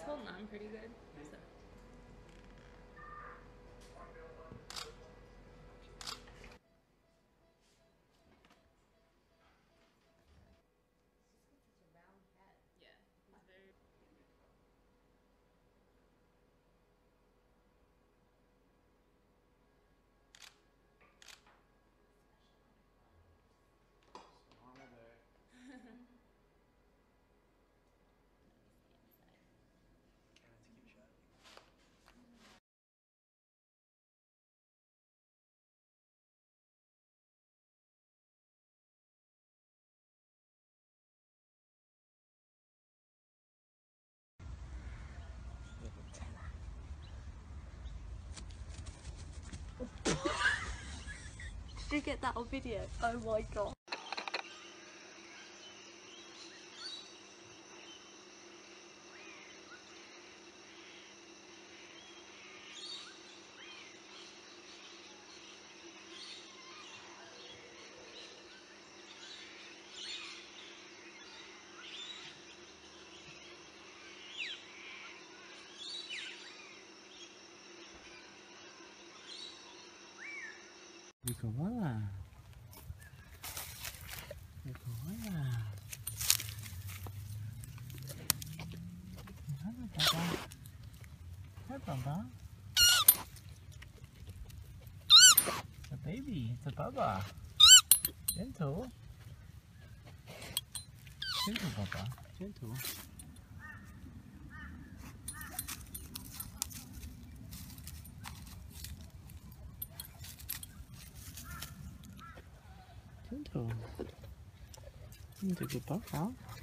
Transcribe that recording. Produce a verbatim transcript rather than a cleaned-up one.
holding on pretty good. So. Yeah, he's very. Normal day. Trying to keep shut. Did you get that on video? Oh my god. Ikaw wala. Ikaw wala. Ano papa? Hi papa. It's a baby. It's a baba. Gentle. Gentle papa. Gentle. Gentle. He's a good papa.